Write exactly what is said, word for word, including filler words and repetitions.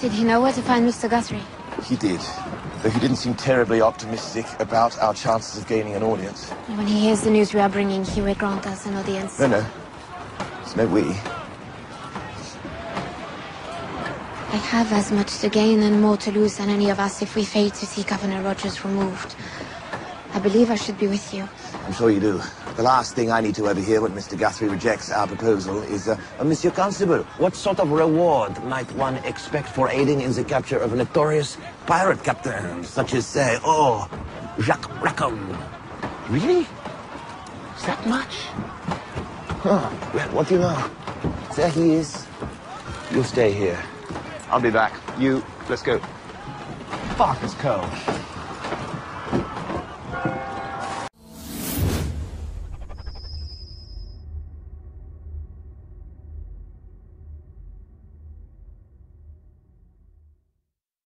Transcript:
Did he know where to find Mister Guthrie? He did, though he didn't seem terribly optimistic about our chances of gaining an audience. When he hears the news we are bringing, he will grant us an audience. No, no. It's no we. I have as much to gain and more to lose than any of us if we fail to see Governor Rogers removed. I believe I should be with you. I'm sure you do. The last thing I need to overhear when Mister Guthrie rejects our proposal is, uh, uh, Monsieur Constable, what sort of reward might one expect for aiding in the capture of a notorious pirate captain, such as, say, oh, Jacques Rackham? Really? Is that much? Huh. Well, what do you know? There he is. You'll stay here. I'll be back. You, let's go. Fuck, it's cold.